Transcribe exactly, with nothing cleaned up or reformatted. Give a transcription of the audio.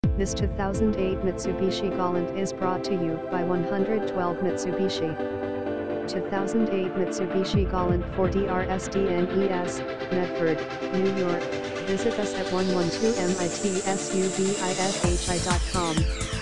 This two thousand eight Mitsubishi Galant is brought to you by one twelve Mitsubishi. two thousand eight Mitsubishi Galant four D R S D N E S, Medford, New York. Visit us at one twelve mitsubishi dot com.